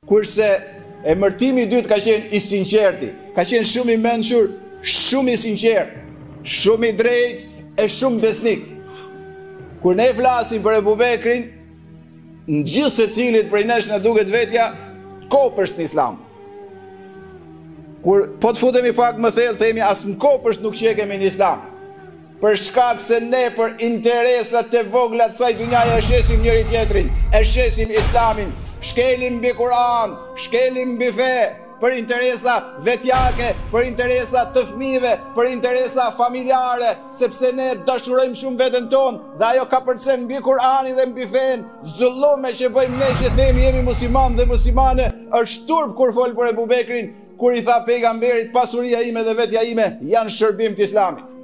Kurse emërtimi i dytë ka qenë i sinqerti, ka qenë shumë i mençur, shumë i sinqert, shumë i drejtë e shumë besnik. Kur ne flasim për Ebu Bekrin, në gjithë secilit prej nesh na duket vetja kopësht në Islam. Kur po të futemi pak më thellë, themi as në kopësht nuk qekemi në Islam. Për shkak se ne për interesat të vogla të saj dunjaje e shesim njëri tjetrin, e shesim Islamin, shkelim mbi Kur'an, shkelim mbi fe, për interesa vetjake, për interesa të fëmijëve, për interesa familjare, sepse ne dashurojmë shumë veten tonë dhe ajo ka përcen mbi Kur'anin dhe mbi fen. Zullume që bëjmë ne që themi jemi musliman dhe muslimane, është turp kur fol për Ebu Bekrin, kur i tha pejgamberit pasuria ime dhe vetja ime janë shërbim të Islamit.